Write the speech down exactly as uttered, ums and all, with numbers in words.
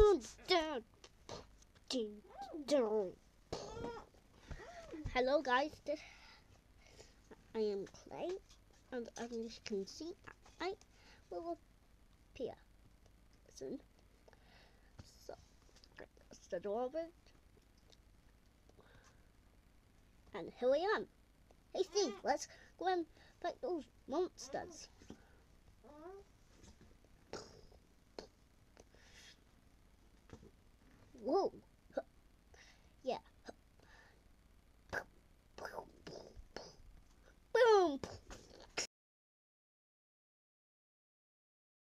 Hello guys, this, I am Clay, and as you can see, I will appear soon. So, that's the door of it. And here I am. Hey Steve, let's go and fight those monsters. Whoa.